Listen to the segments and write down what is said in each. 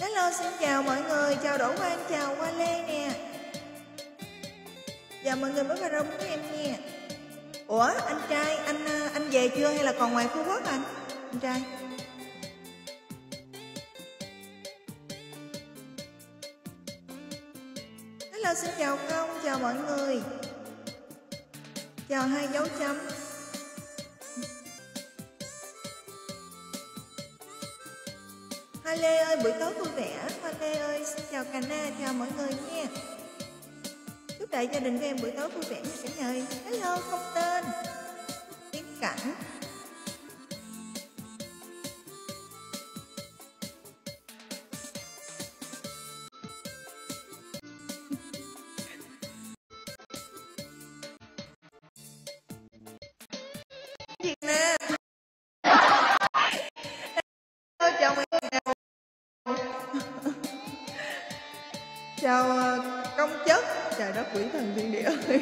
Hello, xin chào mọi người, chào Đỗ Quang, chào Hoa Lê nè. Chào mọi người mới vào room của em nha. Ủa, anh trai, anh về chưa hay là còn ngoài Phú Quốc anh? Anh trai. Hello, xin chào Công, chào mọi người. Chào 2 dấu chấm. Hoa Lê ơi, buổi tối vui vẻ. Hoa Lê ơi, xin chào Cà Na, chào mọi người nha. Chúc đại gia đình của em buổi tối vui vẻ nha cả nhà ơi. Hello, không tên. Tiến Cảnh. Việt Nam. Chào mọi người. Chào Công Chất. Trời đất quỷ thần thiên địa ơi.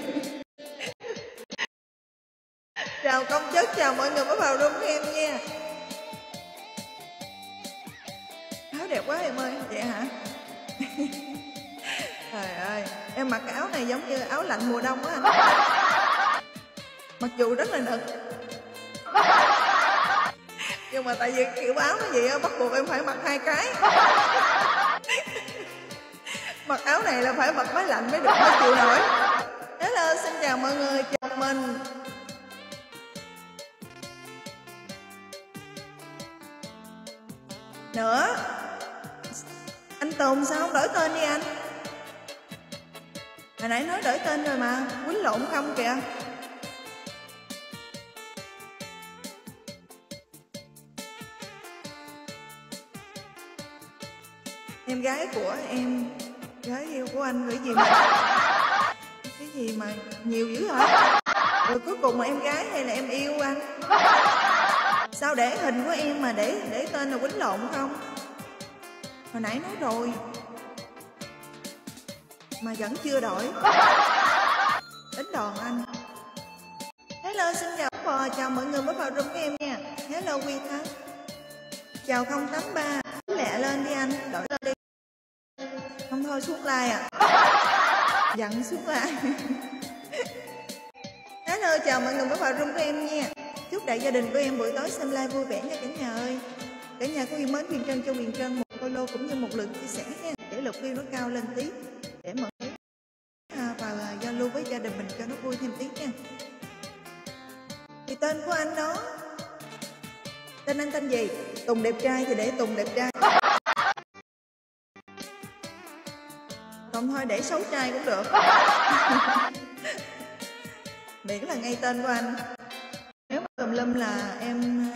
Chào Công Chất, chào mọi người mới vào room của em nha. Áo đẹp quá em ơi. Vậy hả? Trời ơi, em mặc cái áo này giống như áo lạnh mùa đông á anh. Mặc dù rất là nực, nhưng mà tại vì kiểu áo nó vậy á, bắt buộc em phải mặc 2 cái. Mặc áo này là phải mặc máy lạnh mới được, mới chịu nổi. Hello, xin chào mọi người, chào mình. Nữa, anh Tùng sao không đổi tên đi anh? Hồi nãy nói đổi tên rồi mà, quýnh lộn không kìa. Em gái của em, gái yêu của anh cái gì mà nhiều dữ hả? Rồi cuối cùng là em gái hay là em yêu anh? Sao để hình của em mà để tên là quýnh lộn không? Hồi nãy nói rồi mà vẫn chưa đổi. Đánh đòn anh. Hello, xin chào bò, chào mọi người mới vào room của em nha. Hello Quy Thắng. Chào 083. Lẹ lên đi anh, đổi lên đi. Không thôi xuống like à. Dặn xuống like. Hello, chào mọi người mới vào room của em nha. Chúc đại gia đình của em buổi tối xem live vui vẻ nha cả nhà ơi. Cả nhà có yêu mến Huyền Trân cho Huyền Trân một follow cũng như một lượt chia sẻ nha, để lượt view nó cao lên tí, để mọi người vào giao lưu với gia đình mình cho nó vui thêm tí nha. Thì tên của anh đó, tên anh tên gì? Tùng đẹp trai thì để Tùng đẹp trai, còn thôi để xấu trai cũng được. Miễn là ngay tên của anh. Nếu mà tùm lum là em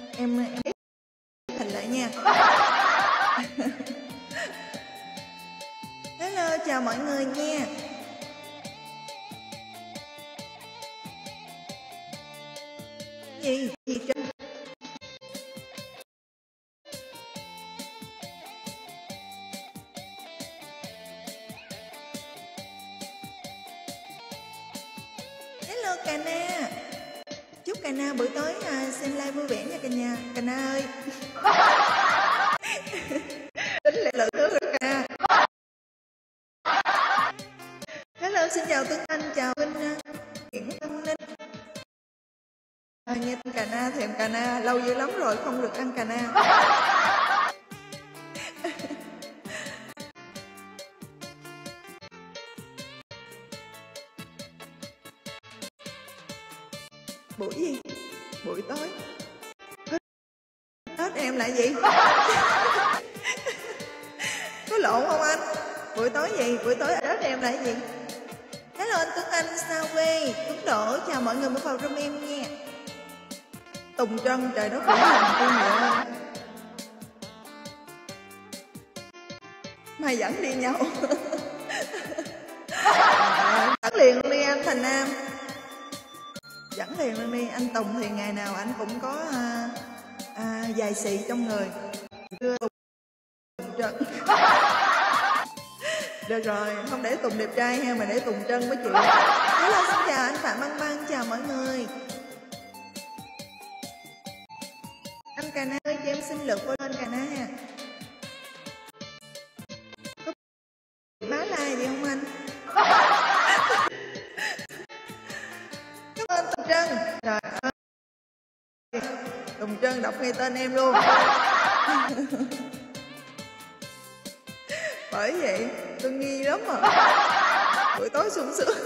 hình lại nha. Hello, chào mọi người nha. Gì Trinh? Hello Cà Na. Chúc Cà Na buổi tối xem live vui vẻ nha cả nhà. Cà Na ơi. Tính lệ lượng nữa rồi Cà Na. Hello, xin chào Tuấn Anh, chào Vinh Nguyễn Tâm Ninh. Nghe tên Cà Na, thèm Cà Na, lâu dữ lắm rồi không được ăn Cà Na. Buổi gì? Buổi tối. Tết em lại gì? Có lộn không anh? Buổi tối gì? Buổi tối Tết em lại gì? Hello anh Tuấn Anh, sao quê? Tuấn Đỗ, chào mọi người mới vào room em nha. Tùng Trân, trời đất quỷ thần tiên địa. Mày dẫn đi nhau. Dẫn liền luôn đi anh Thành Nam. Dẫn liền luôn đi. Anh Tùng thì ngày nào anh cũng có dài xì trong người. Đưa Tùng Trân. Được rồi, không để Tùng đẹp trai ha, mà để Tùng Trân mới chịu. Hello, xin chào anh Phạm Băng Băng, chào mọi người. Anh Cà Na ơi, cho em xin lượt vô lên Cà Na ha. ơn Tùng Trân. Trời ơi, Tùng Trân đọc ngay tên em luôn. Bởi vậy tôi nghi lắm mà. Buổi tối sung sướng.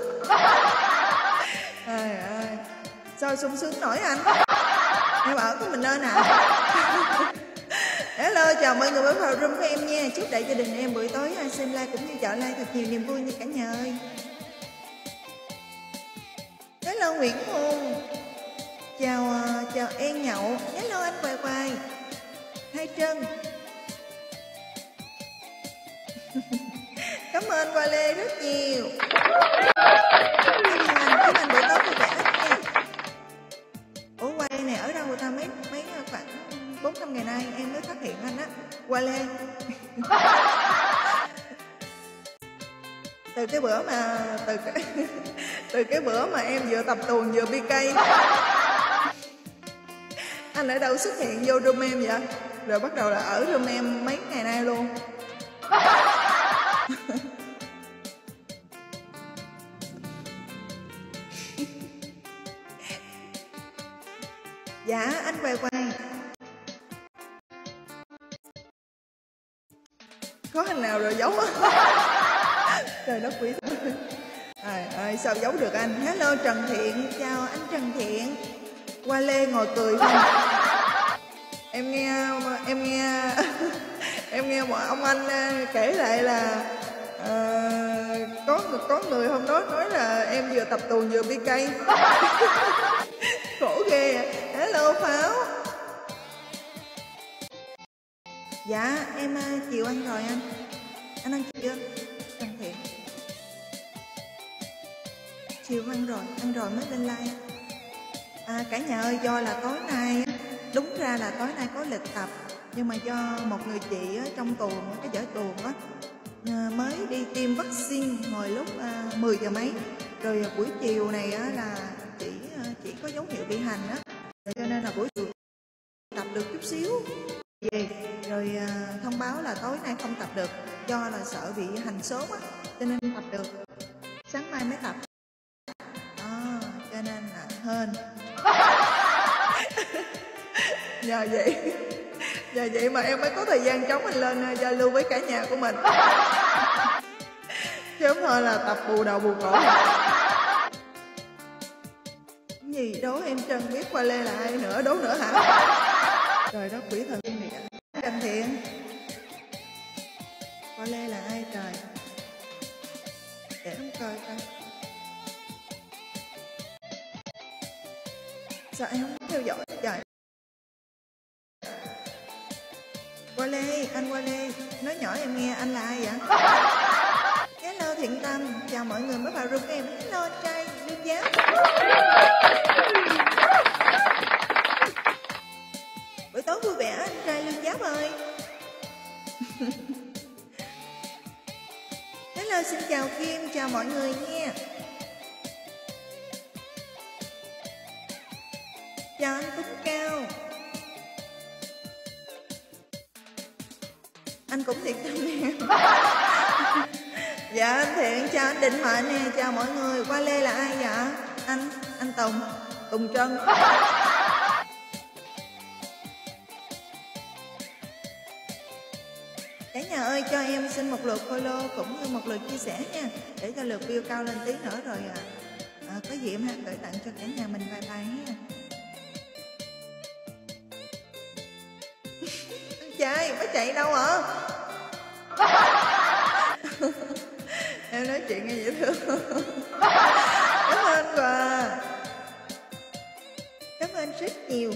Trời ơi, sao sung sướng nổi anh? Em ở có mình nên à? Hello, chào mọi người mới vào room của em nha. Chúc đại gia đình em buổi tối xem like cũng như chọn like thật nhiều niềm vui nha cả nhà ơi. Hello Nguyễn Hùng. Chào Em Nhậu. Hello anh Quài Quài. Hai Trân. Cảm ơn Qua Lê rất nhiều. Chúc anh buổi tối vui vẻ nha. Ủa Qua Lê này ở đâu người ta mấy khoảng 4-5 ngày nay em mới phát hiện anh á. Qua Lê. Từ cái bữa mà em vừa tập tuồng vừa BK. Anh ở đâu xuất hiện vô room em vậy? Rồi bắt đầu là ở room em mấy ngày nay luôn. Dạ anh Quay Quay. Có hình nào rồi giấu á. Trời đất quỷ. Trời ơi sao giấu được anh. Hello Trần Thiện. Chào anh Trần Thiện. Qua Lê ngồi cười không? Em nghe một ông anh kể lại là có người hôm đó nói là em vừa tập tuồng vừa BK. Khổ ghê à. Hello Pháo. Dạ em chiều ăn rồi anh. Anh ăn chưa? Trần Thiện. Chiều ăn rồi mới lên like. Cả nhà ơi, do là tối nay đúng ra là tối nay có lịch tập, nhưng mà do một người chị trong tuồng, cái vở tuồng á, mới đi tiêm vaccine hồi lúc 10 giờ mấy, rồi buổi chiều này là chỉ có dấu hiệu bị hành á, cho nên là buổi chiều tập được chút xíu về, rồi thông báo là tối nay không tập được do là sợ bị hành sốt á, cho nên tập được sáng mai mới tập đó, cho nên là hên. Nhờ vậy mà em mới có thời gian trống mình lên giao lưu với cả nhà của mình, chứ không thôi là tập bù đầu bù cổ. Gì đố em Trân biết Qua Lê là ai nữa, đố nữa hả? Trời đất quỷ thần này. Trần Thiện, Qua Lê là ai trời? Để em coi coi. Sao em không theo dõi trời? Qua Lê, anh Qua Lê, nói nhỏ em nghe anh là ai vậy? Hello Thiện Tâm, chào mọi người mới vào room em. Hello anh trai, Lương Giáp. Buổi tối vui vẻ anh trai Lương Giáp ơi. Hello xin chào Kim, chào mọi người nha. Chào anh Tuấn Cao. Anh cũng Thiện Tâm nè. Dạ anh Thiện, chào anh Định Mệnh nè, chào mọi người. Qua Lê là ai vậy? Anh Tùng Trân. Cả nhà ơi cho em xin một lượt follow cũng như một lượt chia sẻ nha, để cho lượt view cao lên tí nữa rồi có gì em gửi tặng cho cả nhà mình vài bài nha. Trai mới chạy đâu hả? Em nói chuyện nghe dễ thương. Cảm ơn quà. Cảm ơn rất nhiều.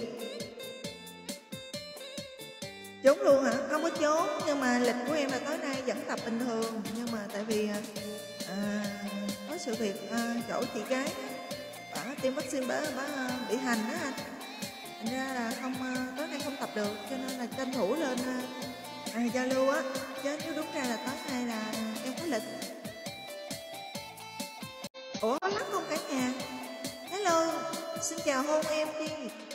Trốn luôn hả? Không có trốn, nhưng mà lịch của em là tối nay vẫn tập bình thường, nhưng mà tại vì có sự việc chỗ chị gái bả tiêm vaccine bả bị hành á anh, thành ra là tối nay không tập được, cho nên là tranh thủ lên giao lưu á, chứ nếu đúng ra là tối nay là em có lịch. Ủa có lắc không cả nhà? Hello, xin chào hôn em đi.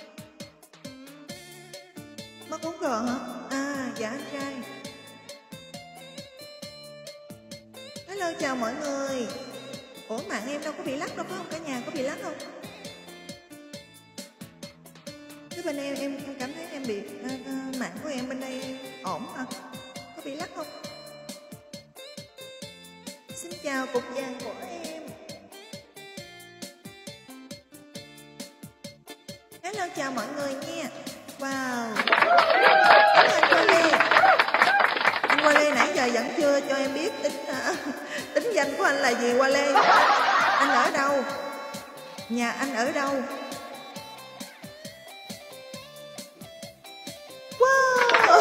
Mất uống rồi hả? Dạ anh trai. Hello chào mọi người. Ủa mạng em đâu có bị lắc đâu phải không cả nhà, có bị lắc không? Cái bên em cảm thấy em bị mạng của em bên đây ổn hả? Có bị lắc không? Xin chào cục vàng của em. Hello, chào mọi người nha. Wow. Anh Qua Lê nãy giờ vẫn chưa cho em biết tính danh của anh là gì Qua Lê. Anh ở đâu? Nhà anh ở đâu? Wow.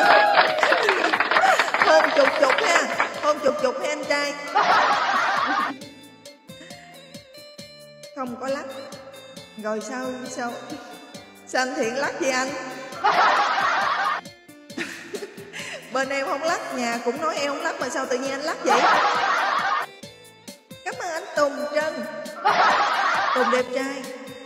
Hôn chục ha. Hôn chục ha anh trai. Không có lắc. Rồi sao anh Thiện lắc gì anh? Bên em không lắc, nhà cũng nói em không lắc mà sao tự nhiên anh lắc vậy? Cảm ơn anh Tùng Trân. Tùng đẹp trai.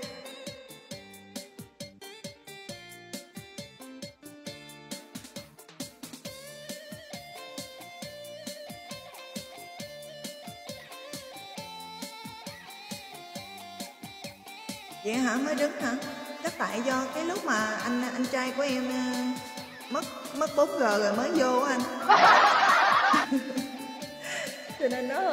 Vậy hả, mới đứng hả? Chắc tại do cái lúc mà anh trai của em mất 4G rồi mới vô anh. Cho nên nó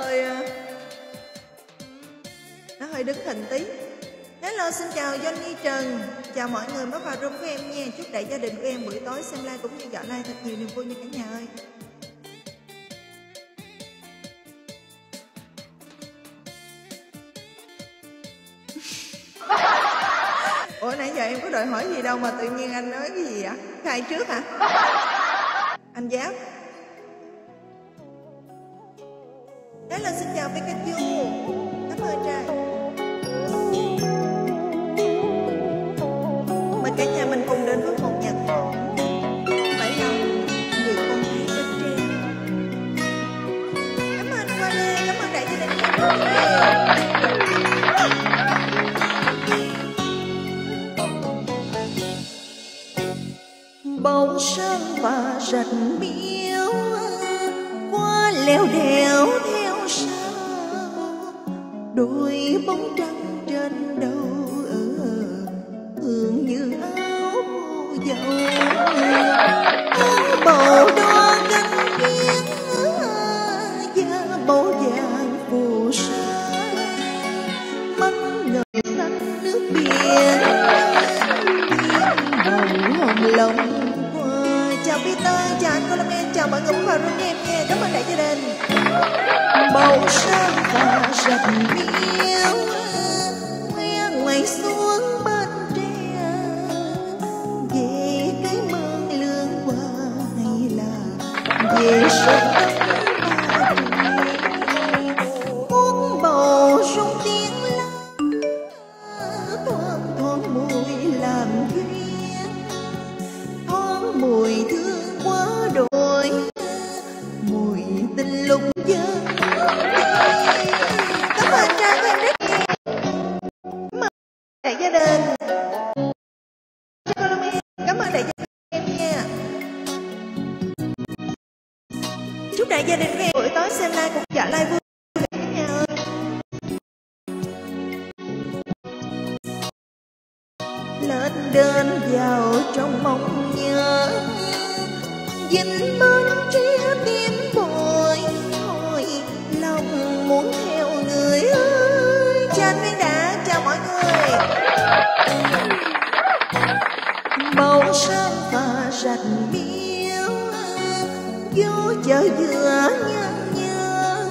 hơi đứng hình tí. Hello, xin chào Johnny Trần. Chào mọi người mới vào room của em nha. Chúc đại gia đình của em buổi tối xem live cũng như dọn live thật nhiều niềm vui nha cả nhà ơi. Ủa nãy giờ em có đòi hỏi gì đâu mà tự nhiên anh nói cái gì ạ? Khai trước hả? Anh Giáp. Hello, xin chào Pikachu. Cảm ơn trai. Mời cả nhà mình cùng đến với một nhạc hội phải lòng người con gái rất trẻ. Cảm ơn Qua Lê, cảm ơn đại gia đình. Bóng sơn và rạch miếu qua leo đèo theo sau, đôi bóng trắng trên đầu hương như áo màu dầu, áo bầu đo gánh biếc da bầu vàng phù sa, mắt ngời xanh nước biển màu hồng lộng. Chào Peter, chào anh Colomen, chào mọi người vào room em nha. Cảm ơn đại gia đình. Bầu sơn và rạch miếu khoe ngoài xuống bên tre, về cái mương lương hoa hay là về sông uống bầu rung tiếng lá thoang thoáng mùi làm duyên, thoáng mùi thương quá đổi, mùi tình lục dân. Cảm ơn Trang của em rất nhiều. Cảm ơn đại gia đình. Cảm ơn đại gia đình em nha. Chúc đại gia đình của em buổi tối xem live cũng dạ live vui vẻ nha ơi. Lên đơn vào trong mong nhớ, dinh bên chia tim bồi hồi lòng muốn theo người ơi. Chào anh Nguyên Đã, chào mọi người. Bầu sơn và rạch miếu vô chợ dừa nhân nhớ,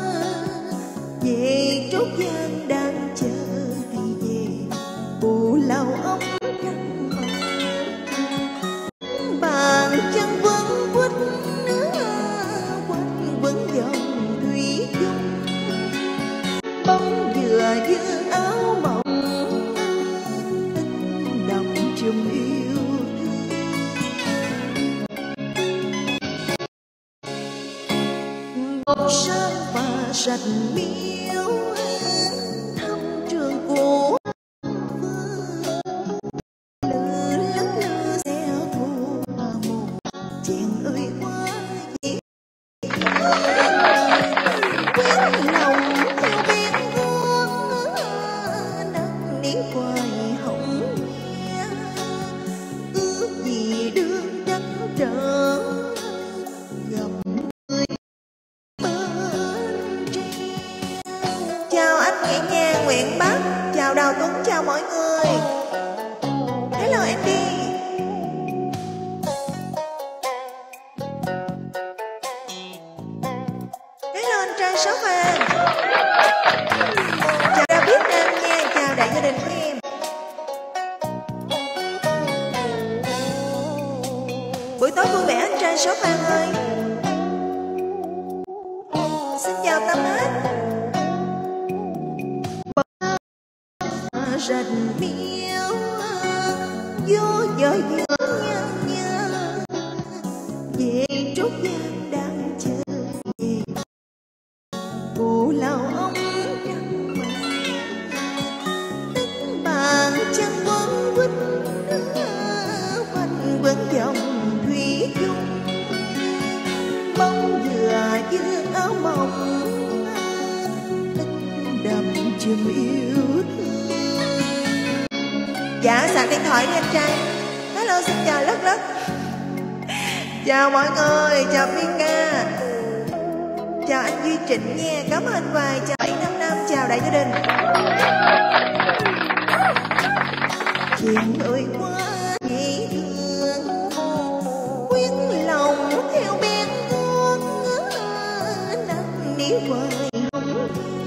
về Trúc Giang đang chờ hay về Bù Lao ông trăng bàn chân vương quýt quanh quấn dòng thủy chung, bóng dừa dương áo mộng in đậm chung yêu thương. Bầu sơn và rạch miếu thăm trường cũ, trở gặp người bên tre. Chào anh Nhẹ Nhàng Nguyễn Bắc, chào Đào Tuấn, chào mọi người. Hello Andy. Hello anh trai số vàng. Chào David Nam nha, chào đại gia đình của em. Buổi tối vui vẻ anh trai số vàng ơi. Xin chào Tâm hết. Rất miêu vô giờ nhớ về trúc giang đang chờ về cụ lao ông trăng tức bàn chân quấn quýt quanh quấn dòng thủy chung bóng vừa dương áo mộng đậm chùm yêu thương. Dạ sạc điện thoại đi anh trai. Hello xin chào Lất Lất. Chào mọi người, chào Phi Ca. Chào anh Duy Trịnh nha, cảm ơn anh Hoài. Chào 755, chào đại gia đình. Chuyện ơi quá dễ thương quyến lòng theo bên con nắng níu vời hồng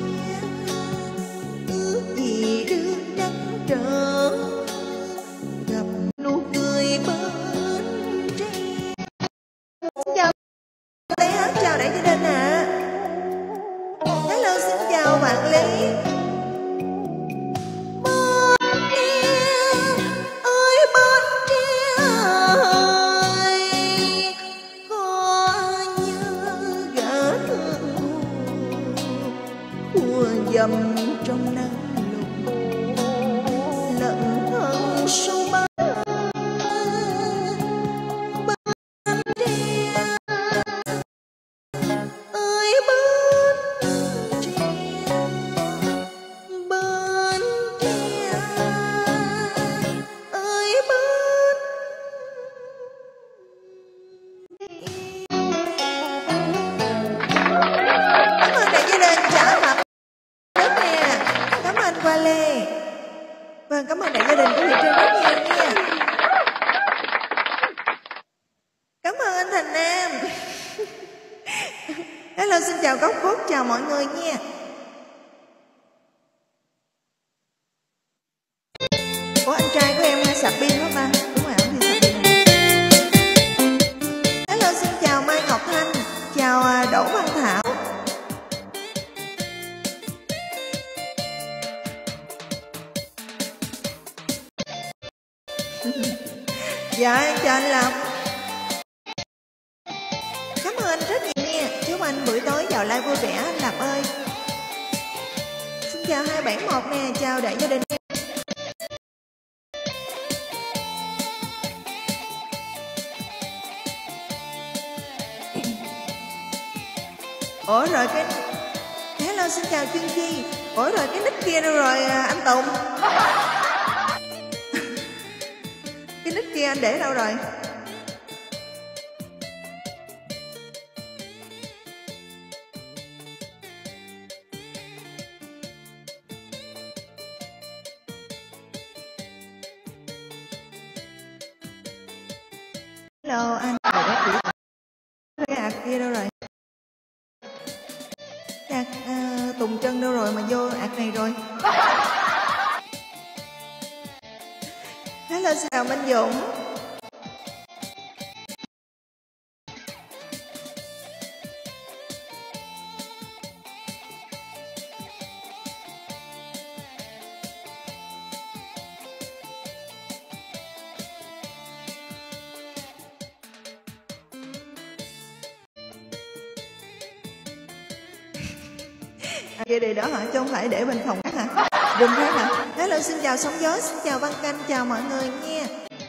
ước gì được trắng trở gặp nụ cười bên tre. Chào Lê Hát, chào đại gia đình ạ. Hello xin chào bạn Lý. Dầm trong nắng lùng lận thân sâu bắn bên tre ơi bên tre bên tre ơi bên. Cảm ơn đại gia đình chào mặt qua Lê. Vâng, cảm ơn đại gia đình của Huyền Trân rất nhiều nha. Cảm ơn anh Thành Nam. Hello xin chào Góc Phúc, chào mọi người nha. Ủa anh trai của em sạc pin hả ba? Đúng rồi, ông thì sạc pin. Hello xin chào Mai Ngọc Thanh, chào Đỗ Văn Thảo. Dạ em chào anh Lộc. Cảm ơn anh rất nhiều nha. Chúc anh buổi tối vào live vui vẻ anh Lộc ơi. Xin chào 271 nè, chào đại gia đình. Ủa rồi cái hello xin chào Trương Chi. Ủa rồi cái nick kia đâu rồi anh Tùng? Cái nick kia anh để đâu rồi? Hello anh. Cái ạc kia đâu rồi? Ạc Tùng Trân đâu rồi mà vô ạc này rồi? Hello chào Minh Dũng. Kia đi đó hả? Chứ không phải để bên phòng khác hả? Rừng khác hả? Hello xin chào Sóng Gió, xin chào Văn Canh, chào mọi người nha.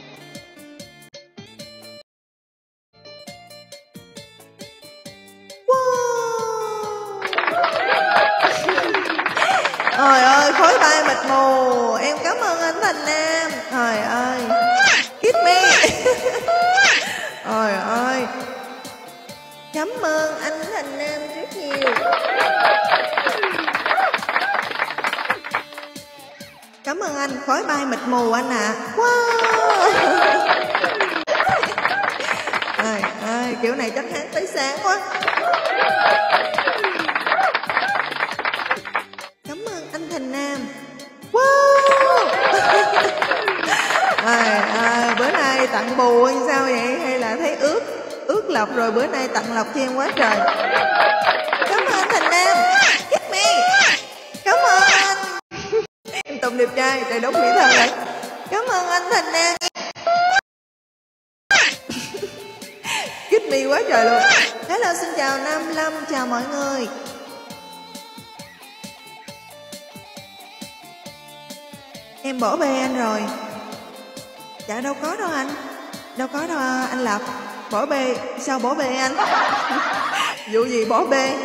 Wow. Trời ơi khối bay mịt mù. Em cảm ơn anh Thành Nam. Trời ơi kiss me. Trời ơn anh, khói bay mịt mù anh ạ. Wow. Kiểu này chắc hát tới sáng quá. Cảm ơn anh Thành Nam. Wow. Bữa nay tặng bù hay sao vậy? Hay là thấy ướt lọc rồi bữa nay tặng lọc cho em quá trời. Cảm ơn anh Thành Nam. Get me. Cảm ơn anh. Em Tùng đẹp trai, trời đúng mỹ thần này. Cảm ơn anh Thành Nam. Get me quá trời luôn. Hello, xin chào Nam Lâm, chào mọi người. Em bỏ bê anh rồi. Dạ đâu có đâu anh. Đâu có đâu anh Lập. Bỏ bê, sao bỏ bê anh? Vụ gì bỏ bê?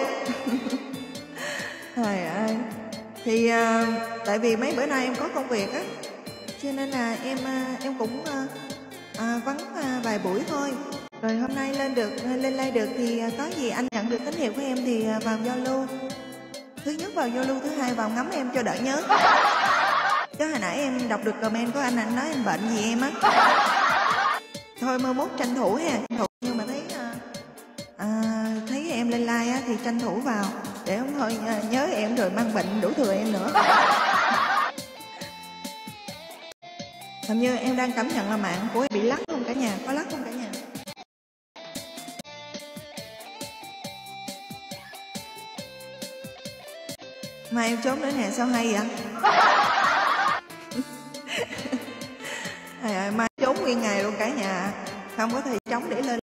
Trời ơi. Thì tại vì mấy bữa nay em có công việc á, cho nên là em cũng vắng vài buổi thôi. Rồi hôm nay lên live được thì có gì anh nhận được tín hiệu của em thì vào giao lưu. Thứ nhất vào giao lưu, thứ hai vào ngắm em cho đỡ nhớ. Chứ hồi nãy em đọc được comment của anh nói anh bệnh gì em á. Thôi mơ mốt tranh thủ ha, nhưng mà thấy em lên like á thì tranh thủ vào để không thôi nhớ em rồi mang bệnh đủ thừa em nữa. Hình như em đang cảm nhận là mạng của em bị lắc không cả nhà, có lắc không cả nhà? Mà em trốn nữa nè, sao hay vậy? Mai trốn nguyên ngày luôn cả nhà, không có thời trống để lên.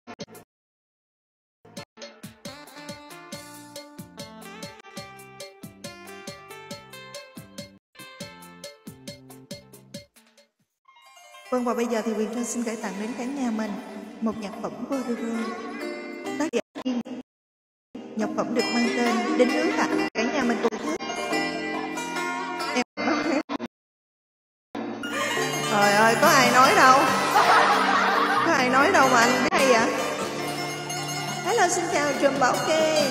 Vâng, và bây giờ thì Huyền Trân xin gửi tặng đến cả nhà mình một nhạc phẩm bolero tác giả Kim. Nhạc phẩm được mang tên Đến Nước ạ. Cả nhà mình cùng hát. Trời ơi, có ai nói đâu. Có ai nói đâu mà anh biết hay vậy? Hello, xin chào Trùm Bảo Kê.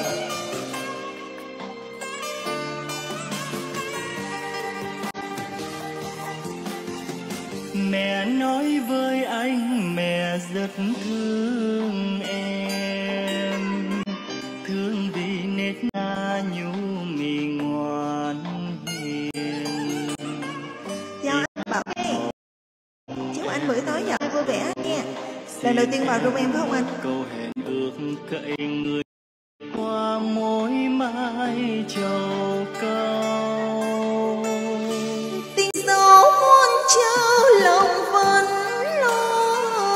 Mẹ nói với anh mẹ rất thương em, thương vì nết na nhu mì ngoan hiền. Chào anh Bảo Kê. Chúc anh buổi tối giờ vui vẻ nha. Lần đầu tiên vào room em phải không anh? Câu hẹn ước cậy người qua môi mai trầu câu. Tình dấu muôn trao lòng vẫn lo.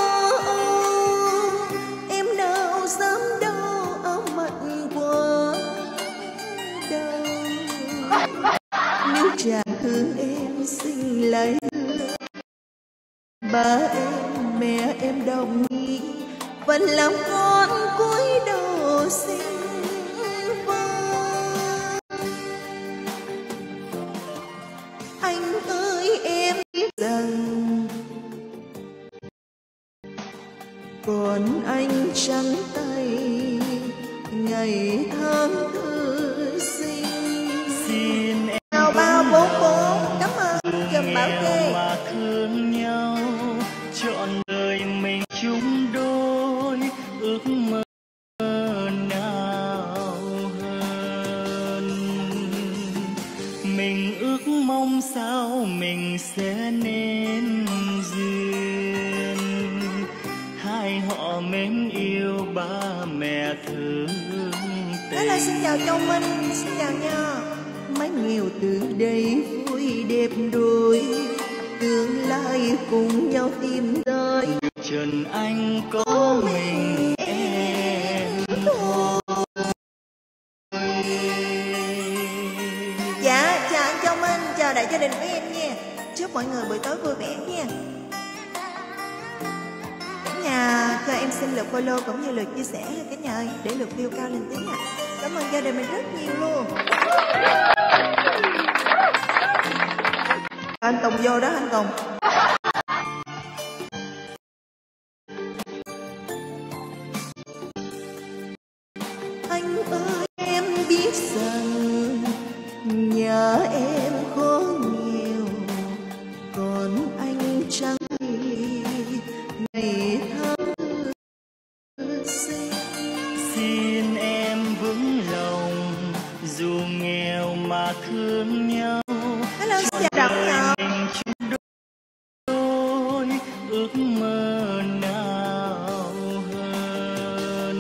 Em nào dám đâu áo mặn quá đâu. Nếu chàng thương em xin lấy ba em mẹ em đồng ý, vẫn làm con cúi đầu xin vâng. Anh ơi em biết rằng còn anh trắng tay ngày tháng thư sinh. Xin em Nào bao bố bố, cảm ơn Trùm Bảo Kê. mà thương nhau trọn đời mình chung đôi, ước mơ nào hơn. Mình ước mong sao mình sẽ nên duyên, hai họ mến yêu ba mẹ thương tình. Đó là xin chào Châu Minh, xin chào nha. Mấy nghèo từ đây vui đẹp đôi, tương lai cùng nhau tìm tới. Trần anh có mình em thôi. Dạ, chào anh Châu Minh, chào đại gia đình của em nha. Chúc mọi người buổi tối vui vẻ nha. Cả nhà cho em xin lượt follow cũng như lượt chia sẻ cả nhà ơi, để lượt view cao lên tiếng ạ. Cảm ơn gia đình mình rất nhiều luôn. Anh Tùng vô đó anh Tùng. Anh ơi em biết rằng nhà em khó nghèo, ước mơ nào hơn.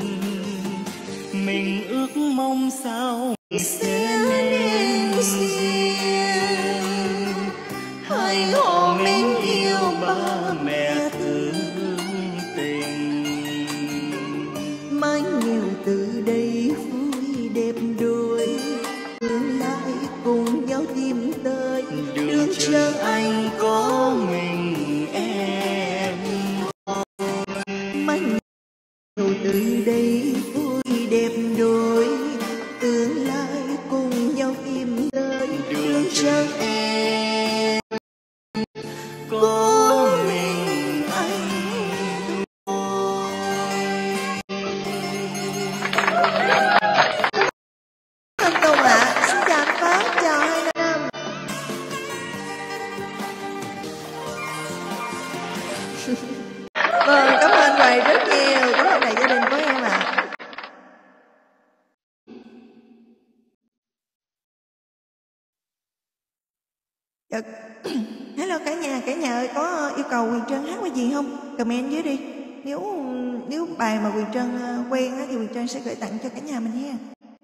Mình ước mong sao sẽ nên duyên, hai họ mến yêu ba mẹ thương tình. Mái nghèo từ đây vui đẹp đôi, tương lai cùng nhau tìm tới Đường chờ anh có mình em. mái nghèo từ đây vui đẹp đôi, tương lai cùng nhau tìm tới đường chờ em Có mình anh Thanh Tùng ạ. Xin chào anh Phát, chào hai Nam. Vâng, cảm ơn anh Hoài rất nhiều. Cái hôm này gia đình của em ạ. Dạ. Hello cả nhà ơi, có yêu cầu Huyền Trân hát bài gì không? Comment dưới đi. Nếu bài mà Huyền Trân quen á, thì Huyền Trân sẽ gửi tặng cho cả nhà mình nha.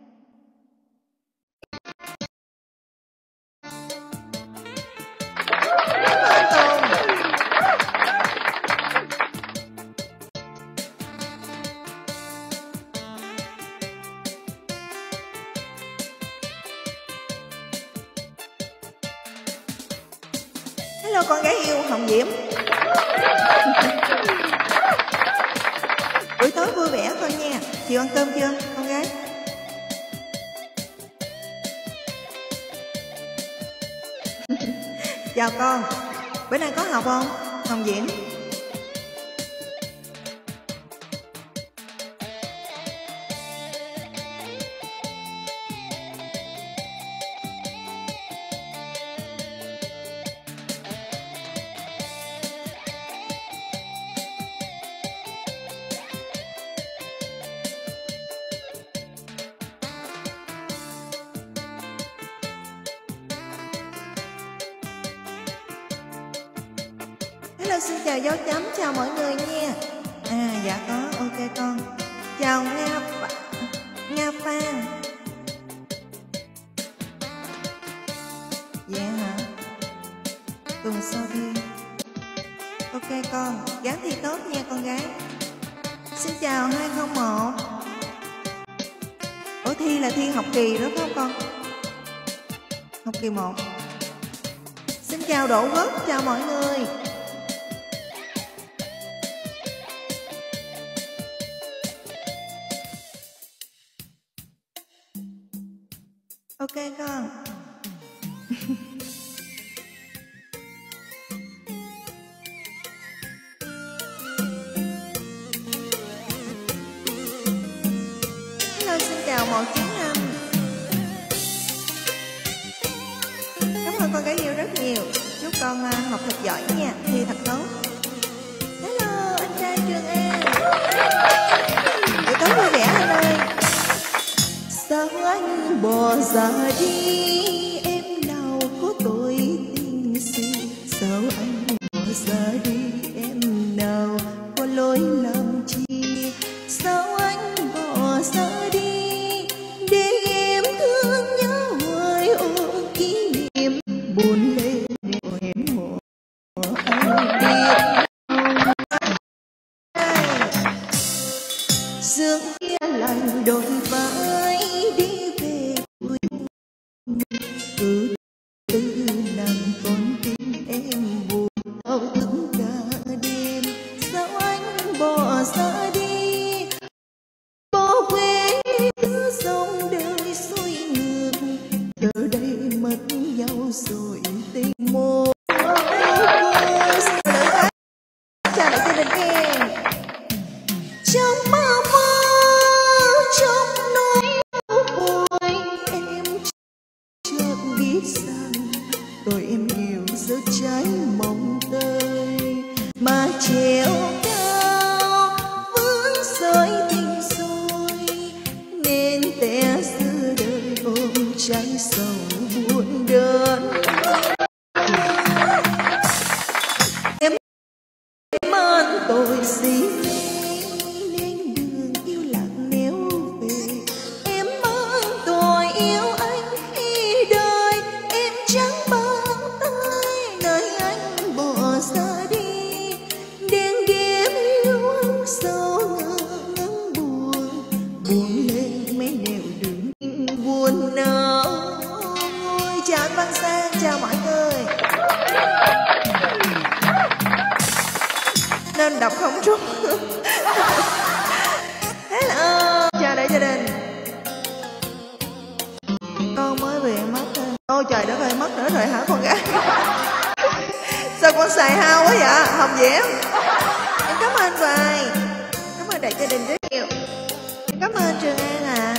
Hello con gái yêu Hồng Diễm. Buổi tối vui vẻ thôi nha. Chiều ăn cơm chưa con gái? Chào con. Bữa nay có học không Hồng Diễm? Hello, xin chào dấu chấm, chào mọi người nha. Dạ có, ok con. Chào Nga Phan. Dạ hả? Tuần sau thi. Ok con, gắng thi tốt nha con gái. Xin chào 201. Ủa thi là thi học kỳ đó phải không con? Học kỳ 1. Xin chào Đỗ Quốc, chào mọi người. Ok con. Hello, xin chào 195. Cảm ơn con gái yêu rất nhiều. Chúc con học thật giỏi nha, thi thật tốt. Hello, anh trai Trường An. Buổi tối vui vẻ anh ơi. Sao anh bỏ ra đi, em nào có tội tình gì. Sao anh bỏ ra đi, em nào có lỗi làm chi. Sao anh bỏ ra đi, để em thương nhớ hoài ôm kỷ niệm buồn lên để em mộ anh biết không. Dương kia lạnh đôi vai đi về vui từ từ nàng con tim em buồn đau thức cả đêm. Sao anh bỏ ra đi, bỏ quên thứ dòng đời xuôi ngược. Giờ đây mất nhau rồi tình một. Chào lại gia đình em. Trong mơ mơ, trong nỗi buồn, em chợt biết rằng tôi em yêu giữa trái mong tơi mà treo cao vướng sợi tình rồi, nên té giữa đời ôm trái sầu buồn đơn. tội si mê nên đường yêu lạc néo về. Em mang tội yêu anh khi đời em chẳng bàn tay nơi anh bỏ xa đi. Đêm đêm yêu anh sâu ngân buồn, buồn lên mấy nẻo đường buồn nở. Chào anh Văn Sang, chào mọi người. Nên đọc không trúng. Hello, chào đại gia đình. Con mới về mất thôi. Ôi trời đất ơi, mất nữa rồi hả con gái? Sao con xài hao quá vậy Hồng Diễm? Em cảm ơn Hoài, cảm ơn đại gia đình rất nhiều. Em cảm ơn Trường An ạ.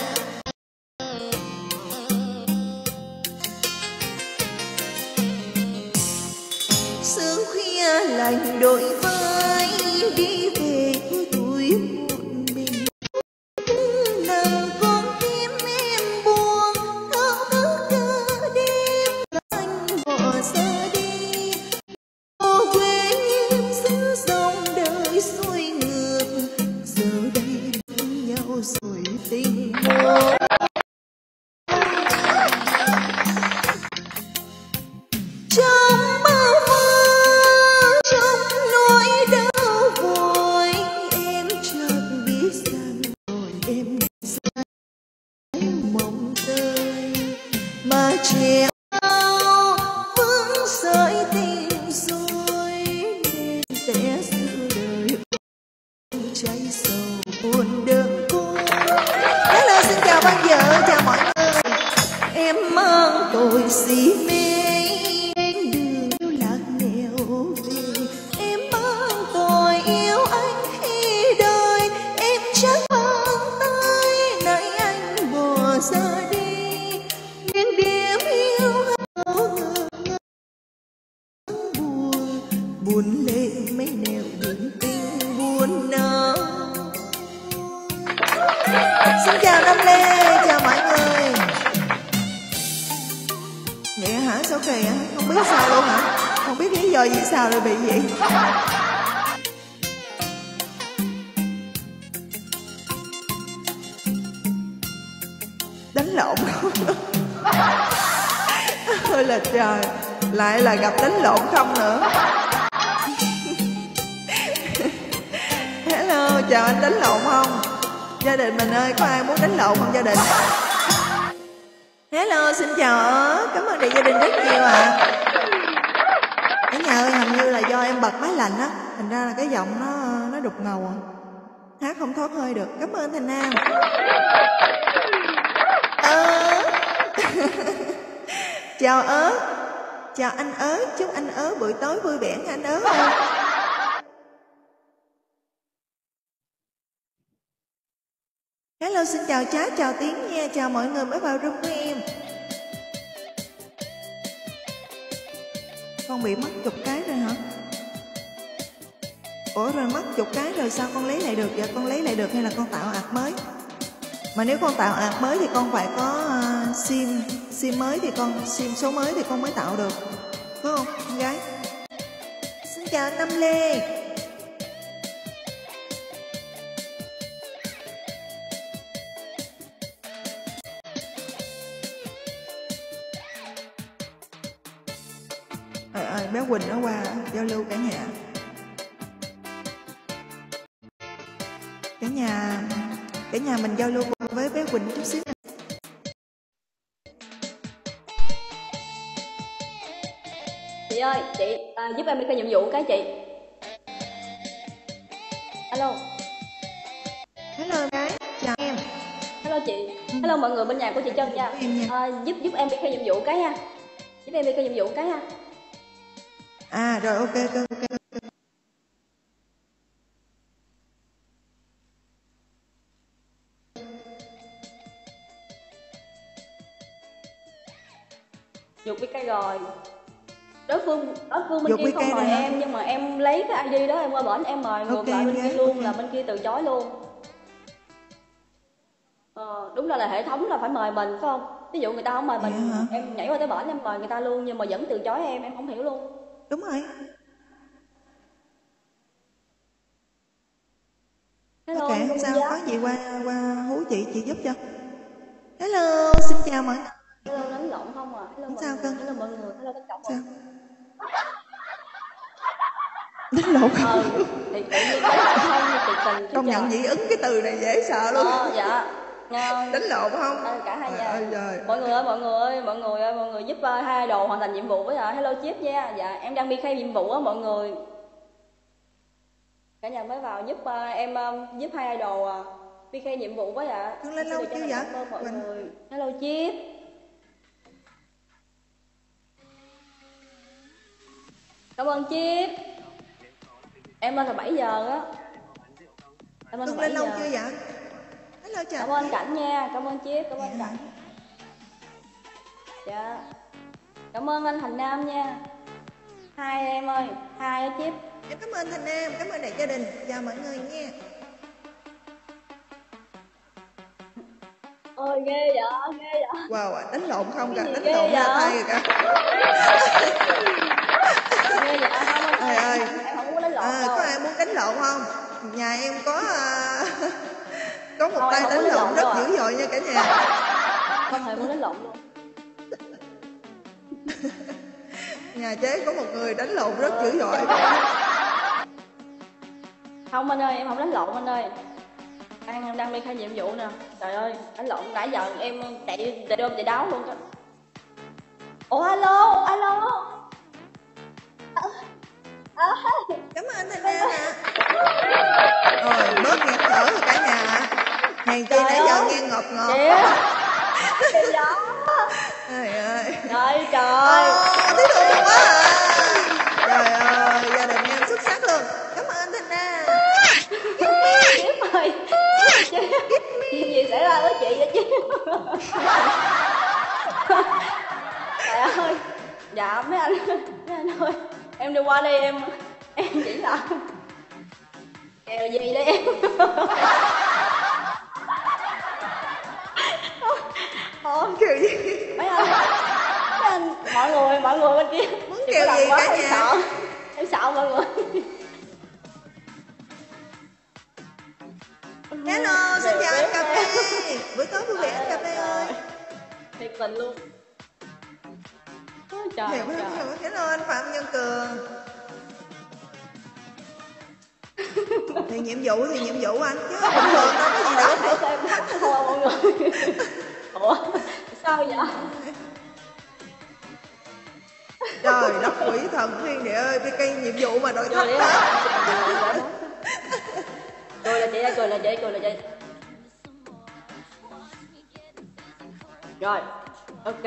Sương khuya lạnh đôi vai đi về tuổi muộn mình. Nằm con tim em buồn thao thức cả đêm. Anh bỏ xa đi ô quê như xứ dòng đời xuôi ngược. Giờ đây thương nhau rồi tình một. Trong bao mơ, trong nỗi đau vội, em chợt biết rằng rồi em say mộng tơi. Mà treo vững sợi tình rồi nên té giữa đời cháy sầu buồn đơn côi. Hello, xin chào ban vợ, chào mọi người. Em mang tội si mê nên đường yêu lạc nẻo về. Em mang tội yêu anh khi đời em chẳng bàn tay nơi anh bỏ ra đi. Đêm đêm yêu hao ngơ buồn, buồn lên mấy nẻo đường tình buồn nở. Xin chào Nam Lê, chào mọi người. Vậy hả? Sao kỳ hả? Không biết sao luôn hả? Không biết lý do gì sao lại bị vậy. Đánh lộn không? Ôi là trời, lại là gặp đánh lộn không nữa. Hello, chào anh, đánh lộn không? Gia đình mình ơi, có ai muốn đánh lộn không gia đình? Hello, xin chào ớ, cảm ơn đại gia đình rất nhiều ạ. Cả nhà ơi, hình như là do em bật máy lạnh á, thành ra là cái giọng nó đục ngầu à. Hát không thoát hơi được. Cảm ơn Thành Nam. Chào ớ, chào anh ớ, chúc anh ớ buổi tối vui vẻ nha anh ớ ơi. Hello, xin chào chat, chào Tiến nha, chào mọi người mới vào room của em. Con bị mất chục cái rồi hả? Ủa rồi mất chục cái rồi sao con lấy lại được vậy? Con lấy lại được hay là con tạo ạc mới? Mà nếu con tạo ạc mới thì con phải có sim mới thì sim số mới thì con mới tạo được, phải không con gái? Xin chào anh Năm Lê. Bé Quỳnh nó qua giao lưu cả nhà. Cả nhà mình giao lưu cùng với bé Quỳnh chút xíu nè. Chị ơi, chị giúp em đi khai nhiệm vụ cái chị. Alo. Hello gái, chào em. Hello chị. Hello mọi người bên nhà của chị Trân nha. Giúp em đi khai nhiệm vụ cái ha. Giúp em đi khai nhiệm vụ cái ha. À rồi, ok. Dục VK rồi. Đối phương bên kia không mời em, nhưng mà em lấy cái ID đó em qua bển em mời ngược lại bên kia luôn, là bên kia từ chối luôn. Đúng là hệ thống là phải mời mình phải không? Ví dụ người ta không mời mình, em nhảy qua tới bển em mời người ta luôn nhưng mà vẫn từ chối em không hiểu luôn. Đúng rồi. không sao, có gì qua hú chị giúp cho. Hello, xin chào mọi người. Hello, đánh lộn không à? Hello Không mọi sao người. cưng. Hello mọi người. Hello tất cả mọi Sao? người. Đánh lộn không? Thì tự nhiên đánh lộn không thì tuyệt tình. Công nhận dị ứng cái từ này dễ sợ luôn. Dạ. Đánh lộn không? Cả hai nhà. Trời. Mọi người ơi, mọi người giúp hai idol hoàn thành nhiệm vụ với Hello Chip nha. Dạ, em đang đi khai nhiệm vụ á mọi người. Cả nhà mới vào giúp em giúp hai idol đi khai nhiệm vụ với ạ. Con lên lâu chưa vậy? Cảm ơn mọi người. Hello Chip. Cảm ơn Chip. Em lên là 7 giờ á. Em lên là 7 giờ. Lâu chưa vậy? Hello chào. Cảm ơn Cảnh nha, cảm ơn Chip, cảm ơn Cảnh. Dạ. Cảm ơn anh Thành Nam nha. Hai em ơi, hai Chip. Em cảm ơn Thành Nam, cảm ơn đại gia đình. Chào mọi người nha. Ôi ghê vậy. Wow, đánh lộn không kìa, đánh lộn ra tay kìa. Ghê vậy không? Trời ơi. Em không muốn đánh lộn đâu. Có ai muốn đánh lộn không? Nhà em có một tay đánh lộn rất dữ dội nha cả nhà. Không hề muốn đánh lộn luôn. Nhà chế có một người đánh lộn rất dữ dội. Không anh ơi, em không đánh lộn anh ơi. Em đang đi khai nhiệm vụ nè. Trời ơi, đánh lộn nãy giờ em chạy đáo luôn đó. Ủa alo. Cảm ơn Thanh Nam ạ. Rồi bớt nghẹt thở rồi cả nhà ạ. Hèn chi nãy giờ nghe ngọt. Trời đó. Trời ơi. Trời. Thấy thương quá à. Trời ơi, gia đình em xuất sắc luôn. Cảm ơn Thanh Nam. Chip ơi. Chuyện gì xảy ra với chị vậy chứ? Trời ơi. Dạ mấy anh ơi. Em đi qua đây em chỉ là kèo gì đấy em. Kèo gì? Mấy anh mọi người bên kia muốn kèo gì cả nhà? Em sợ mọi người. Hello, xin chào anh cà phê. Buổi tối vui vẻ anh cà phê ơi. Thiệt tình luôn. Trời. Hello anh Phạm Nhân Cường. Thì nhiệm vụ anh chứ bình thường đâu có gì đâu. Thôi mọi người. Ủa sao vậy? Trời đất quỷ thần thiên địa ơi, cây nhiệm vụ mà đội thách đó. Cười là chị. Rồi, ok.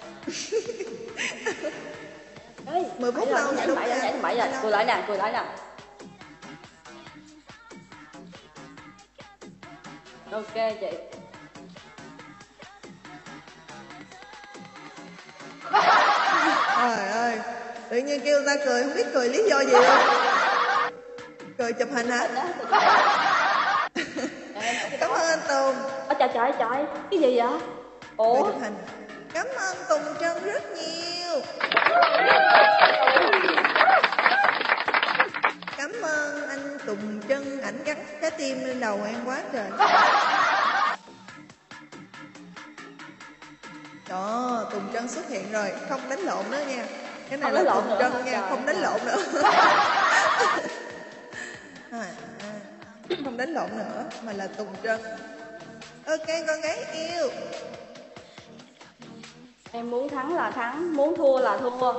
10 phút lâu vậy đúng không? Nhảy rồi, cười lại nè. Ok chị. Trời ơi, tự nhiên kêu ta cười không biết cười lý do gì luôn. Cười chụp hình hả? Cảm ơn anh Tùng. Trời, cái gì vậy? Ủa? Cười chụp hình. Cảm ơn Tùng Trân rất nhiều. Cảm ơn anh Tùng Trân, ảnh gắn trái tim lên đầu em quá trời. Đó, Tùng Trân xuất hiện rồi, không đánh lộn nữa nha. Cái này là Tùng Trân nha, không đánh lộn nữa. Không đánh lộn nữa, mà là Tùng Trân. Ok con gái yêu. Em muốn thắng là thắng, muốn thua là thua.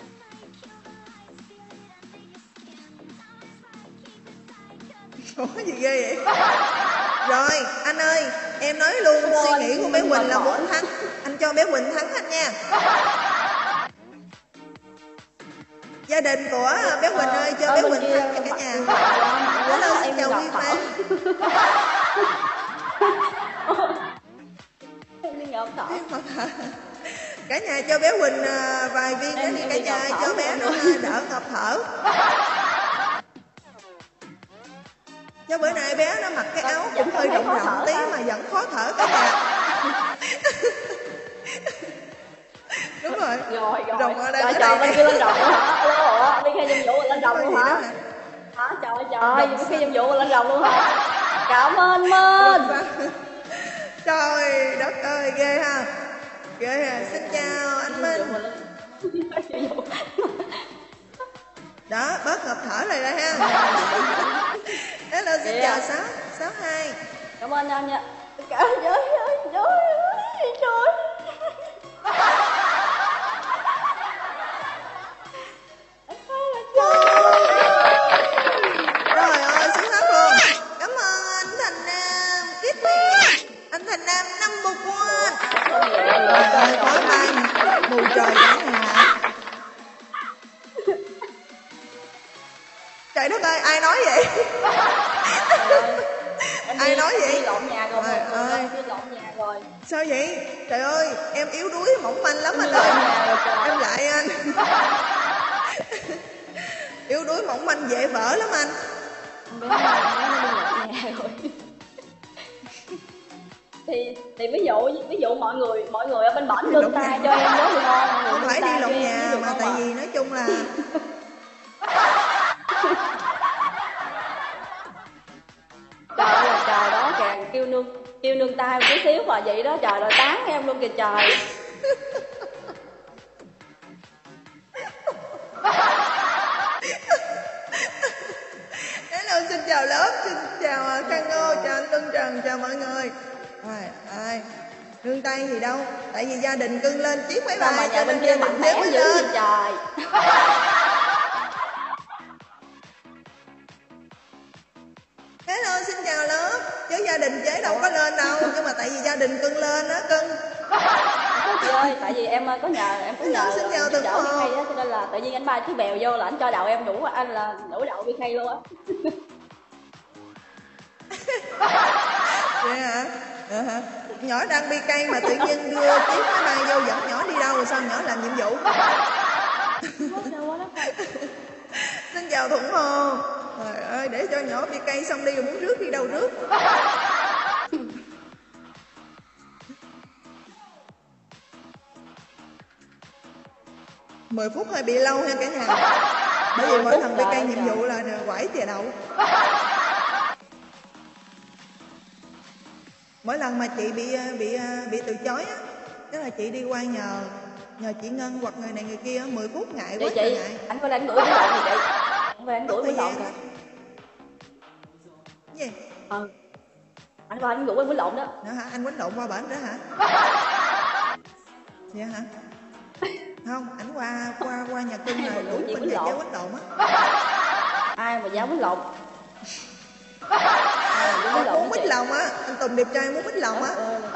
Ủa gì ghê vậy? Rồi anh ơi, em nói luôn suy nghĩ của bé Quỳnh là muốn thắng. Anh cho bé Quỳnh thắng anh nha. Gia đình của bé Quỳnh ơi, cho bé Quỳnh thắng cho cả nhà. Hello, xin chào Huy Phan. Cả nhà cho bé Quỳnh vài viên nữa đi cả nhà, cho bé nó đỡ ngập thở. Cho bữa nay bé nó mặc cái áo cũng hơi rộng tí mà vẫn khó thở cả nhà. Đúng rồi. Rộng ở đây. Trời bên kia lên rộng luôn hả? Alo, bên kia nhiệm vụ lên rộng luôn hả? Hả? Trời, bên kia nhiệm vụ lên rộng luôn hả? Cảm ơn Minh. Trời đất ơi, ghê ha. Ghê ha. Xin chào anh Minh. Đó, bớt ngập thở lại đây ha. Hello, xin chào 662. Cảm ơn anh nha. Trời ơi, trời ơi, trời. Trời ơi, xuất sắc luôn. Cảm ơn anh Thành Nam. Tiếp đi. Anh Thành Nam number one. Trời ơi, có tay mù trời cả nhà. Trời đất ơi, ai nói vậy? Ai nói vậy? Đi lộn nhà rồi, Trời ơi. đi lộn nhà rồi. Sao vậy? Trời ơi, em yếu đuối mỏng manh lắm anh ơi. Em lại anh. Yếu đuối mỏng manh dễ vỡ lắm anh. Bé đi lộn nhà rồi. Thì ví dụ mọi người ở bên bển nương tay cho em đó được không? Không phải đi lộn nhà mà tại vì nói chung là trời ơi là trời đó kìa, kêu nương tay một chút xíu mà vậy đó, trời ơi tán em luôn kìa trời. hello, xin chào lớp, xin chào Khang Ngô, chào anh Lương Trần, chào mọi người. Rồi, nương tay gì đâu, tại vì gia đình cưng lên chiếc máy Sao mà bay nhà bên kia mạnh mẽ dữ vậy trời. Hello, xin chào lớp. Chứ gia đình chế đâu có lên đâu, nhưng mà tại vì gia đình cưng lên á cưng. Chị ơi, tại vì em có nhờ xin chào Tùng đậu Hồ. Vy Khay á, cho nên là tự nhiên anh bay cái bèo vô là anh cho đậu em đủ anh là đủ đậu Vy Khay luôn á. Vậy hả? Hả? Nhỏ đang bi cây mà tự nhiên đưa chiếc máy bay vô dẫn nhỏ đi đâu, sao nhỏ làm nhiệm vụ? Xin chào Thuận Hồ. Trời ơi, để cho nhỏ bi cây xong đi rồi muốn rước đi đâu rước. Mười phút hơi bị lâu ha cả nhà. Bởi vì mỗi lần bi cây nhiệm vụ là quẩy chè đậu. Mỗi lần mà chị bị từ chối á, tức là chị đi qua nhờ chị Ngân hoặc người này người kia 10 phút ngại quá chị ngại. anh có đang đuổi bún lộn gì chị? Anh có đang đuổi bún lộn kìa. Gì? Anh có anh đuổi bún lộn đó. Nữa hả? Anh quánh lộn qua bển đó hả? Vậy hả? Không, ảnh qua nhà cưng rồi đủ bên nhà chơi quánh lộn á. Ai mà dám bún lộn? Ông muốn quýnh lòng á, anh Tùng đẹp trai muốn quýnh lòng á.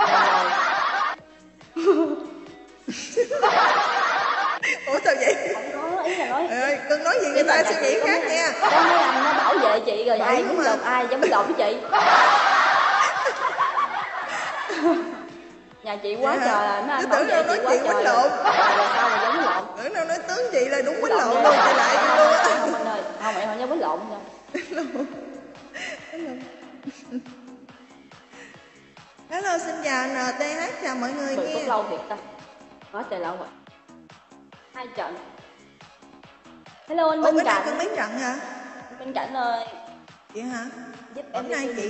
Ủa sao vậy? Không có, ý là nói ơi, cưng nói gì người ta suy nghĩ khác nha. có mấy anh nó bảo vệ chị rồi, ai cũng lộn, ai dám lộn với chị. Nhà chị quá trời là mấy anh bảo vệ chị quá trời rồi sao mà dám lộn. Tưởng đâu nói tướng chị là đúng quýnh lộn luôn, chị lại đi luôn á. Không anh ơi, không em không dám quýnh lộn nha. Hello, xin chào NTH, chào mọi người 10 nha. phút lâu thiệt ta. Quá trời lâu rồi. 2 trận. Hello anh Minh Cảnh. Cưng mấy trận hả? Minh Cảnh ơi. Vậy hả? Giúp Hôm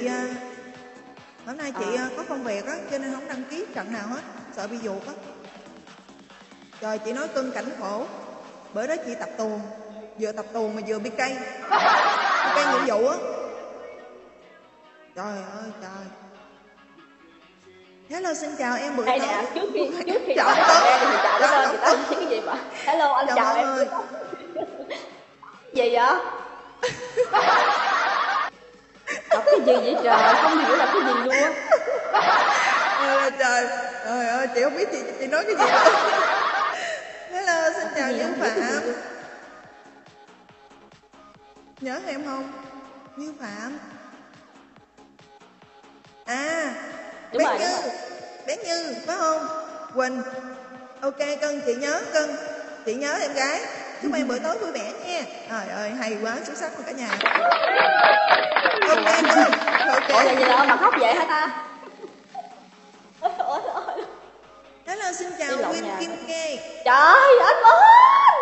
nay chị có công việc á, cho nên không đăng ký trận nào hết, sợ bị dụt á. Trời, chị nói cưng cảnh khổ. Bữa đó chị tập tuồng, vừa tập tuồng mà vừa bị cây nhiệm vụ á. Trời ơi trời. Hello, xin chào em Bưởi. Đây nè, trước khi chào ra thì chào nó lên, người ta nói cái gì mà. Hello anh chào em. Ơi. Gì vậy? Đọc cái gì vậy trời, không hiểu là cái gì luôn á. Ôi trời, trời ơi, chị không biết chị nói cái gì đâu. Hello, xin chào Như Phạm. Nhớ em không? Như Phạm. À, Đúng bé rồi, Như, đúng rồi. bé Như, phải không? Quỳnh. Ok cưng, chị nhớ cưng. Chị nhớ em gái. Chúc em buổi tối vui vẻ nha. Trời ơi, hay quá, xuất sắc luôn cả nhà. Ok cưng, ok. Ủa là gì đâu mà khóc vậy hả ta? Hello, xin chào Win Kim Kê. Trời anh ơi.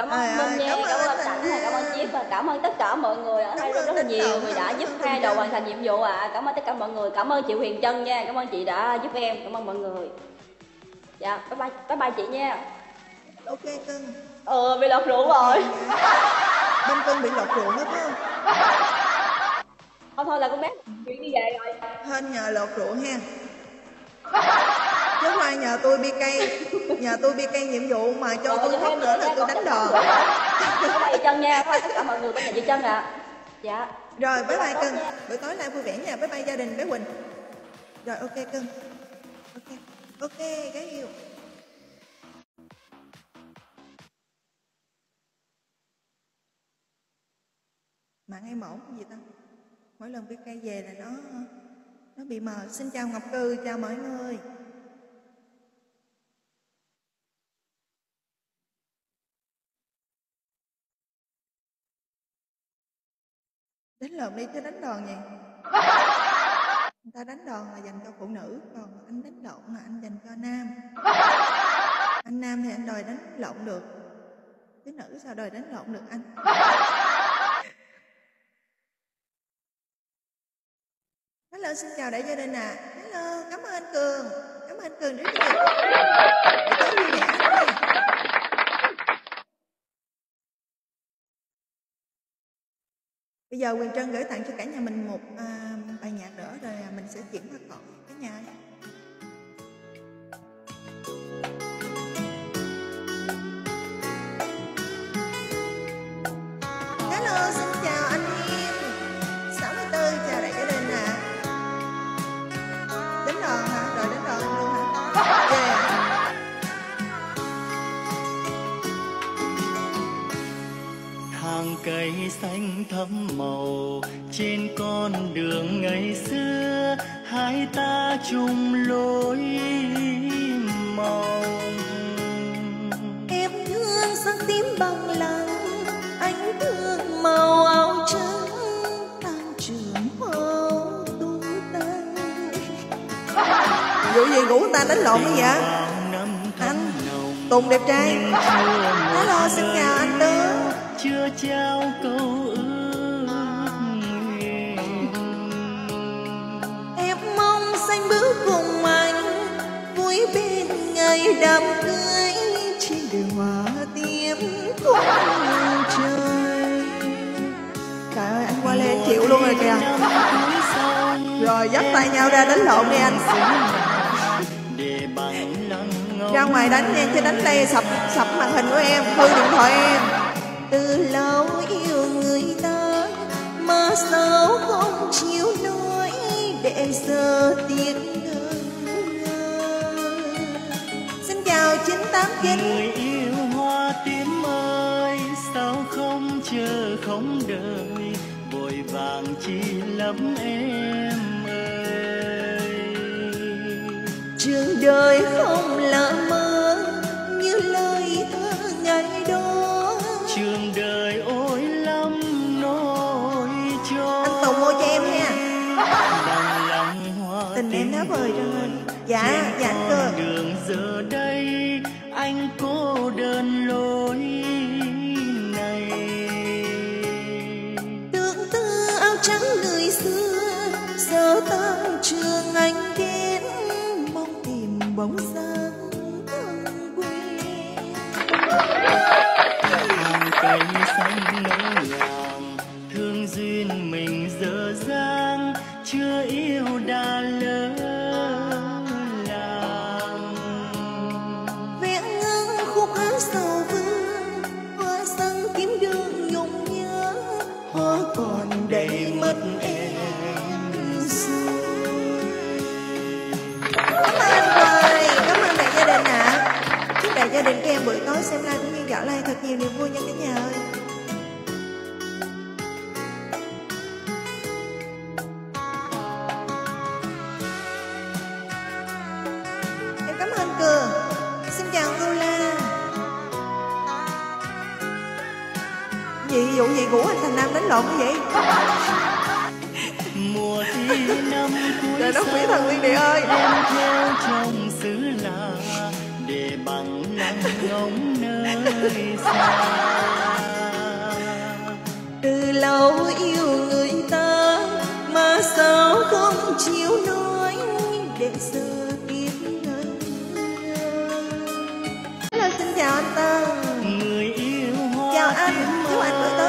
Cảm ơn Minh nha, cảm ơn anh Cảnh, cảm ơn Chip, cảm ơn tất cả mọi người ở đây rất là nhiều người đã giúp hai đầu hoàn thành nhiệm vụ ạ. Cảm ơn tất cả mọi người, cảm ơn chị Huyền Trân nha, cảm ơn chị đã giúp em, cảm ơn mọi người. Dạ, bye bye chị nha. Ok cưng. Bị lọt ruộng rồi. Bên cưng bị lọt ruộng hết không? Thôi là con bé chuyện đi về rồi. Hên nhờ lọt ruộng ha. Chứ mai nhờ tôi bi cây nhiệm vụ mà cho tôi khóc nữa là tôi đánh đòn. Bye bye Trân nha, thôi tất cả mọi người bên nhà chị Trân ạ. Dạ. Rồi bye bye cưng. Buổi tối nay vui vẻ nha. Bye bye gia đình bé Quỳnh. Rồi ok cưng. Ok gái yêu. Mạng em ổn gì ta? Mỗi lần bi cây về là nó bị mờ. Xin chào Ngọc Cư, chào mọi người. Đánh lộn đi chứ đánh đòn vậy. Người ta đánh đòn là dành cho phụ nữ, còn anh đánh lộn là anh dành cho nam. Anh nam thì anh đòi đánh lộn được, chứ nữ sao đòi đánh lộn được anh. Hello, xin chào đại gia đình ạ. Hello, cảm ơn anh Cường. Cảm ơn anh Cường rất nhiều. Bây giờ Quyền Trân gửi tặng cho cả nhà mình một bài nhạc nữa rồi mình sẽ chuyển qua còn cả nhà. Hello, xin chào anh Hiên 64, chào đại gia đình ạ. Đánh đòn hả? Rồi đánh đòn anh luôn hả? Yeah. Hàng cây xanh thắm màu trên con đường ngày xưa, hai ta chung lối màu. Em thương sắc tím bằng lăng, anh thương màu áo trắng, tan trường màu tung tăng. Vụ gì ngủ người ta đánh lộn cái vậy? Anh Tùng đẹp trai. Hello, xin chào anh Tướng. Chưa trao câu ước em mong xanh bước cùng anh vui bên ngày đám cưới trên đường hoa tím khung trời. Trời ơi anh qua lên chịu luôn rồi kìa. Rồi dắt tay nhau ra đánh lộn đi anh. Ra ngoài đánh nha, chứ đánh đây sập màn hình của em, hư điện thoại em. Từ lâu yêu người ta mà sao không chịu nói, để giờ tiếc ngơ. Xin chào 989. Người yêu hoa tím ơi, sao không chờ không đợi, vội vàng chi lắm em ơi. Trường đời không là mơ như lời thơ ngày đó, trường đời ôi lắm nỗi trôi. anh Tùng mua cho em nha. Tình em đã vời rồi. Dạ anh Cường. Đường giờ đây anh cô đơn lối này. Tương tư áo trắng người xưa, giờ tan trường anh đến mong tìm bóng dáng thân quen. Hàng cây xanh ngỡ ngàng, thương duyên mình dở dang, chưa yêu đã lỡ làng. Vẽ ngưng khúc hát sầu vương, hoa xanh kiếm đường nhung nhớ, hoa còn đầy mất em rồi. Cảm ơn đại gia đình ạ. Chúc đại gia đình các em buổi tối xem live cũng như gạo live thật nhiều niềm vui nha cả nhà ơi. Em cảm ơn Cường. Xin chào Gula. Vụ gì của anh Thành Nam đánh lộn cái gì? Mùa thi năm cuối trời đất quý thần Liên Địa ơi. đem theo trong xứ lạ để bằng lăng ngóng nơi xa.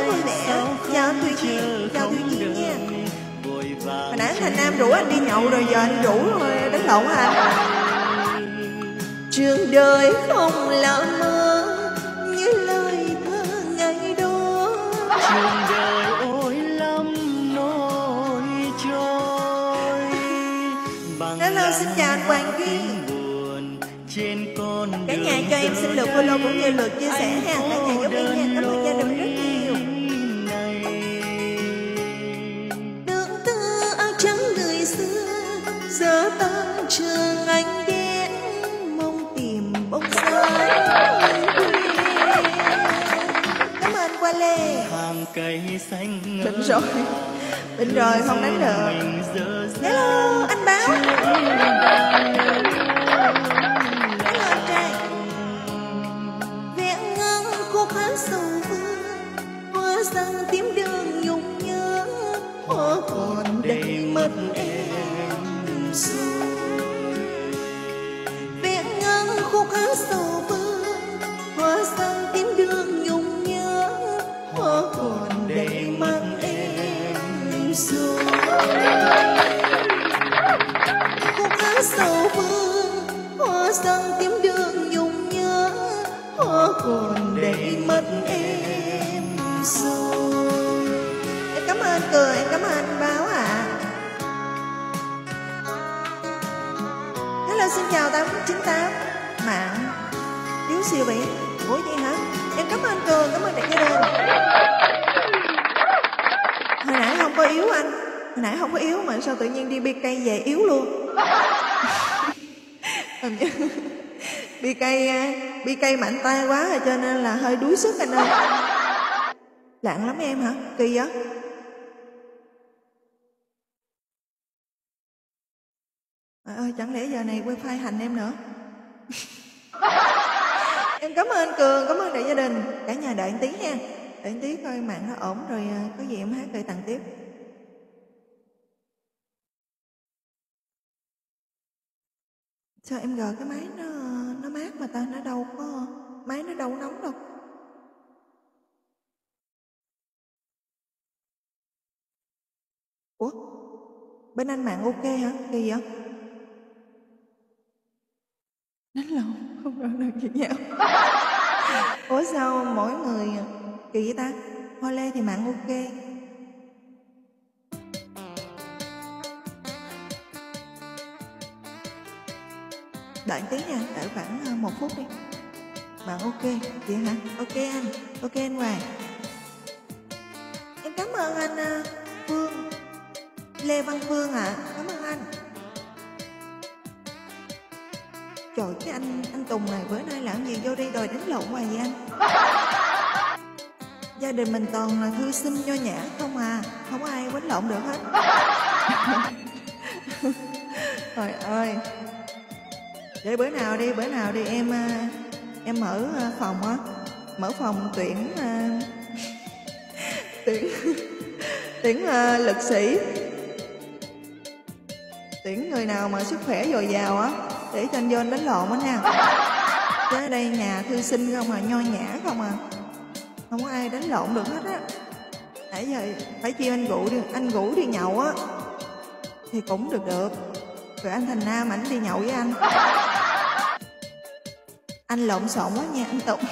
vui vẻ. Chào anh Thùy Nhiên, chào Thùy Nhiên nha. Hồi nãy Thành Nam rủ anh đi nhậu rồi, giờ anh rủ rồi đánh lộn hả anh? Trường đời không là mơ như lời thơ ngày đó. Trường đời ôi lắm nỗi trôi. Hello, xin chào anh Hoàng Duy. Cả nhà cho em xin lượt follow cũng như lượt chia sẻ ha. Cả nhà giúp em nha, cảm ơn gia đình rất nhiều. Đường tư áo trắng người xưa giờ tan trường anh ghé mong tìm bóng dáng. Cảm ơn Qua Lê. Hàng cây xanh Bệnh rồi không đánh được. Hello anh Báo. Sầu vương hoa răng tím đường nhung nhớ, hoa còn đây mất em rồi. Vẽ ngang khúc hát sầu vương hoa răng tím đường nhung nhớ, hoa còn đây mất em rồi. Khúc hát sầu vương hoa răng tím đường nhung nhớ, hoa còn đây mất em rồi. Em cảm ơn Cười, em cảm ơn anh Báo ạ. Hello, xin chào 898 Mạng Điếu siêu biển. Ủa vậy hả? Em cảm ơn Cường, cảm ơn đại gia đình. Hồi nãy không có yếu anh. Hồi nãy không có yếu mà sao tự nhiên đi BK về yếu luôn. BK mạnh tay quá rồi cho nên là hơi đuối sức anh ơi. Lạng lắm em hả? Kỳ vậy? Trời ơi, chẳng lẽ giờ này wifi hành em nữa? Em cảm ơn Cường, cảm ơn đại gia đình. Cả nhà đợi một tí nha. Đợi một tí coi mạng nó ổn rồi có gì em hát rồi tặng tiếp. Sao em gờ cái máy nó mát mà ta, nó đâu có, máy nó đâu nóng đâu. Ủa, bên anh mạng ok hả? Kỳ vậy? Đánh lộn, không rõ được gì nhau. Ủa sao mỗi người kỳ vậy ta? Hoa Lê thì mạng ok. Đợi tí nha, đợi khoảng 1 phút đi. Bạn ok, vậy hả? Ok anh, ok anh Hoàng. Em cảm ơn anh Phương, Lê Văn Phương ạ. Cảm ơn anh. Trời, cái anh Tùng này bữa nay làm gì vô đi đòi đánh lộn hoài vậy anh? Gia đình mình toàn là thư sinh nho nhã không à, không có ai đánh lộn được hết. Trời ơi. Để bữa nào đi em mở phòng á, mở phòng tuyển lực sĩ, tuyển người nào mà sức khỏe dồi dào á để cho anh vô anh đánh lộn á nha. Chứ ở đây nhà thư sinh không à, nho nhã không à, không có ai đánh lộn được hết á. Nãy giờ phải chi anh Vũ đi nhậu á thì cũng được. Rồi anh Thành Nam ảnh đi nhậu với anh. Anh lộn xộn quá nha anh Tùng.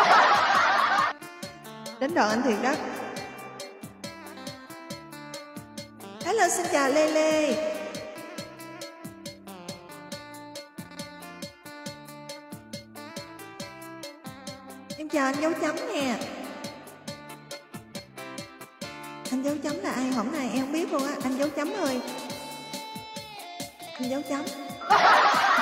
Đến đoạn anh thiệt đó. Hello, xin chào Lê Lê. Em chào anh dấu chấm nè. Anh dấu chấm là ai? Hôm nay em không biết luôn á. Anh dấu chấm ơi. Anh dấu chấm.